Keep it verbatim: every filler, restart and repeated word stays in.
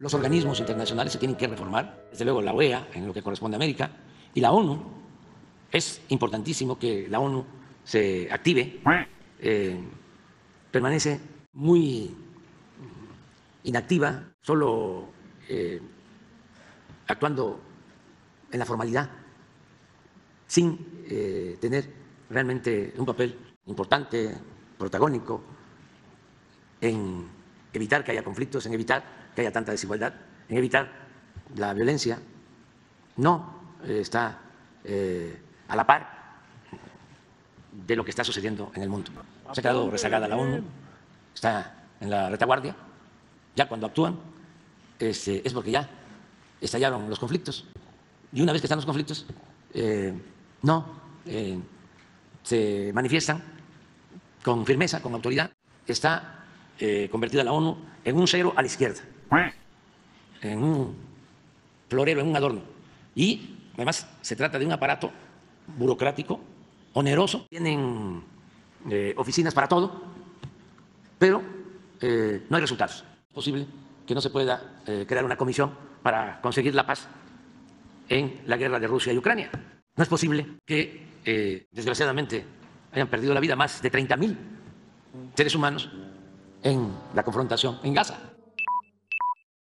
Los organismos internacionales se tienen que reformar, desde luego la O E A, en lo que corresponde a América, y la ONU. Es importantísimo que la ONU se active, eh, permanece muy inactiva, solo eh, actuando en la formalidad, sin eh, tener realmente un papel importante, protagónico, en evitar que haya conflictos, en evitar que haya tanta desigualdad, en evitar la violencia. No eh, está eh, a la par de lo que está sucediendo en el mundo. Se ha quedado rezagada la ONU, está en la retaguardia. Ya cuando actúan este, es porque ya estallaron los conflictos. Y una vez que están los conflictos, eh, no eh, se manifiestan con firmeza, con autoridad. Está eh, convertida la ONU en un cero a la izquierda, en un florero, en un adorno. Y además se trata de un aparato burocrático, oneroso. Tienen eh, oficinas para todo, pero eh, no hay resultados. Es posible que no se pueda eh, crear una comisión para conseguir la paz en la guerra de Rusia y Ucrania. No es posible que, eh, desgraciadamente, hayan perdido la vida más de treinta mil seres humanos en la confrontación en Gaza.